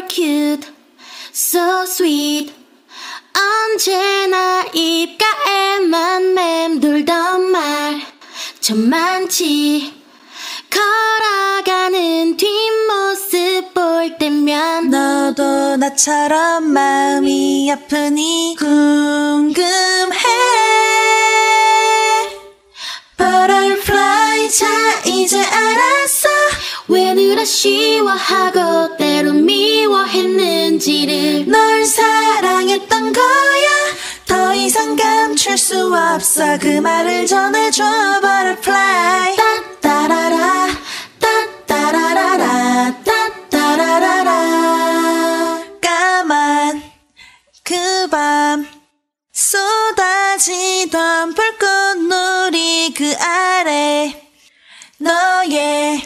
You're cute, so sweet. 언제나 입가에만 맴돌던 말 참 많지. 걸어가는 뒷모습 볼 때면 너도 나처럼 마음이 아프니 궁금해. Butterfly 자 이제 알았어. 왜 늘 아쉬워하고 때로 미워했는지를. 널 사랑했던 거야. 더 이상 감출 수 없어. 그 말을 전해줘. Butterfly 따따라라 따따라라라 따따라라라. 까만 그 밤 쏟아지던 불꽃놀이 그 아래 너의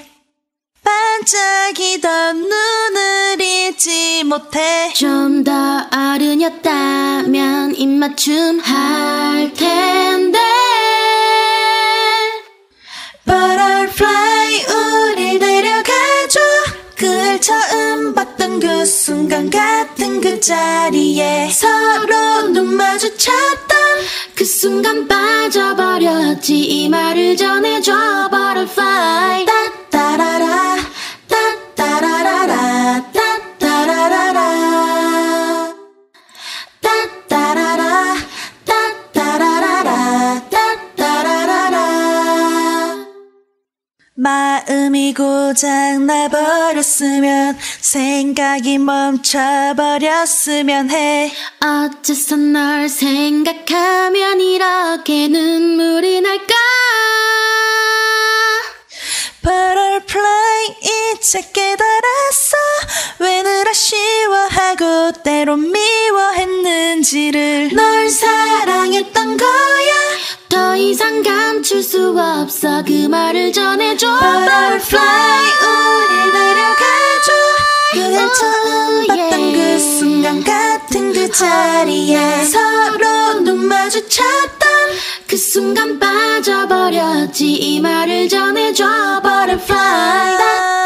반짝이던 눈을 잊지 못해. 좀 더 어른이었다면 입맞춤 할 텐데. Butterfly 우릴 데려가줘. 그걸 처음 봤던 그 순간 같은 그 자리에 서로 눈 마주쳤던 그 순간 빠져버렸지. 이 말을 전해줘. Butterfly 따따라라 따따라라라 따따라라라 따따라라 따따라라라 따따라라라. 마음이 고장 나버렸으면 생각이 멈춰버렸으면 해. 어째서 널 생각하면 이렇게 눈물이 날까. Butterfly 이제 깨달았어. 왜 늘 아쉬워하고 때로 미워했는지를. 널 사랑했던 거야. 더 이상 감출 수 없어. 그 말을 전해줘. Butterfly 우릴 데려가줘. 그날 처음 봤던 그 순간 같은 그 자리에 서로 눈 마주쳤던 그 순간 빠져버렸지. 이 말을 전해줘. Butterfly